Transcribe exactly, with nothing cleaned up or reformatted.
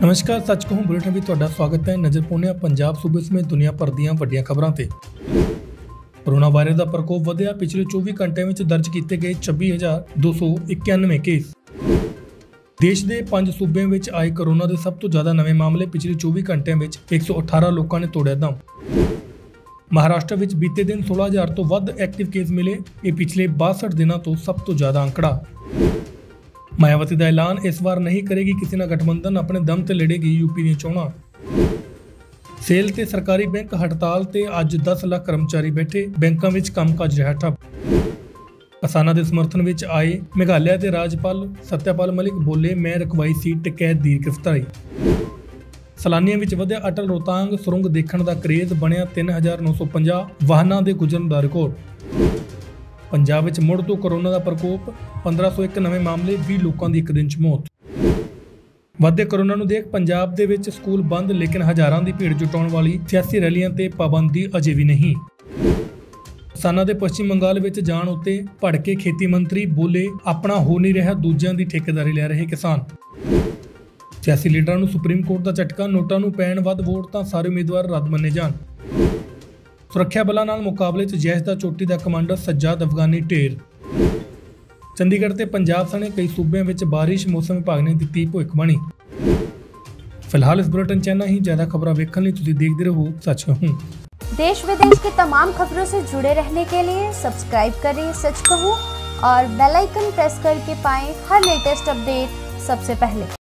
नमस्कार, सच कहूं बुलेटिन में तुहाडा स्वागत है। नजर पाउने पंजाब सूबे समेत दुनिया भर दीआं वड्डियां खबरां ते। कोरोना वायरस का प्रकोप वधिया, पिछले चौबीस घंटे में दर्ज किए गए छब्बी हज़ार दो सौ इक्यानवे केस। देश के पांच सूबे में आए कोरोना के सब तो ज्यादा नवे मामले, पिछले चौबीस घंटे में एक सौ अठारह लोगों ने तोड़िया दम। महाराष्ट्र में बीते दिन सोलह हज़ार तो वध एक्टिव केस मिले, ये पिछले बासठ दिनों तो सब तो ज्यादा आंकड़ा। मायावती का ऐलान, इस बार नहीं करेगी किसी ना गठबंधन, अपने दम ते लड़ेगी यूपी दी चोणां। सेल ते सरकारी बैंक हड़ताल ते अज दस लाख कर्मचारी बैठे, बैंकों में कामकाज रहा ठप। किसानों के समर्थन में आए मेघालय के राज्यपाल सत्यपाल मलिक बोले, मैं रखवाई सी टकैत दी गिरफ्तारी। सैलानियों में वधिया अटल रोहतांग सुरंग देखने का क्रेज, बनया तीन हज़ार नौ सौ पचास वाहनों के गुजरन का रिकॉर्ड। पंजाब में मुड़ तो कोरोना का प्रकोप, पंद्रह सौ एक नवे मामले, बीस लोगों की एक दिन च मौत। वधदे कोरोना नूं देख पंजाब दे विच स्कूल बंद, लेकिन हज़ारां की भीड़ जुटाउण वाली सियासी रैलियां ते पाबंदी अजे भी नहीं। किसानां दे पश्चिम बंगाल विच जाण उत्ते भड़के खेती मंत्री बोले, अपना हो नहीं रहा, दूजियां दी ठेकेदारी लै रहे किसान। सियासी लीडरां नूं सुप्रीम कोर्ट का झटका, नोटां नूं पैण वध वोट तां सारे उम्मीदवार रद्द मन्ने जाण। सुरक्षा बलों नाल मुकाबले च जैश दा चोटी दा कमांडर सज्जाद अफगानी ढेर। चंडीगढ़ ते पंजाब सने कई सूबे में बारिश, मौसम विभाग ने दी भविष्यवाणी। फिलहाल इस बुलेटिन चैनल ही ज्यादा खबरां वेखण लई तुसीं देखदे रहो सच कहूं। देश विदेश की तमाम खबरों से जुड़े रहने के लिए सब्सक्राइब करें सच कहूं और बेल आइकन प्रेस करके पाएं हर लेटेस्ट अपडेट सबसे पहले।